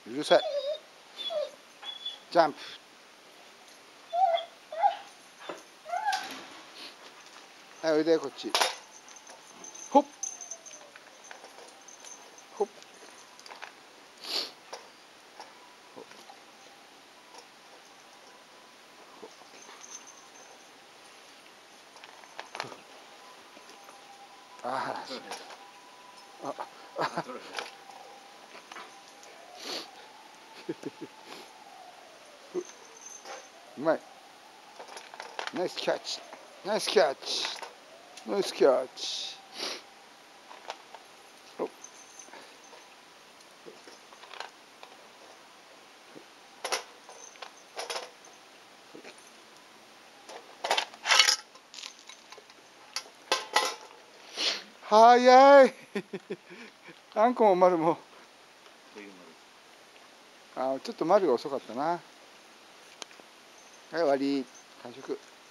うるさい。ジャンプ。はい、おいでこっち。ほっほっ。ああ、あ、うまい。ナイスキャッチ。ナイスキャッチ。ナイスキャッチ。早い。あんこも丸も。ちょっと丸が遅かったな。はい、終わり。完食。